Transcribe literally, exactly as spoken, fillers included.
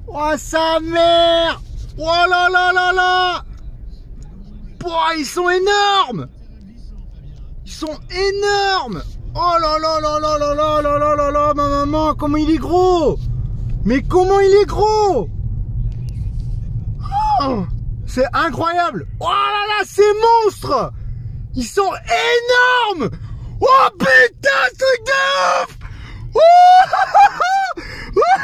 Oh sa mère! Oh là là là là! Oh, ils sont énormes! Ils sont énormes! Oh là là là là là là là là là là, ma maman, comment il est gros! Mais comment il est gros! Oh, c'est incroyable! Oh là là, ces monstres! Ils sont énormes! Oh putain, truc de ouf! Oh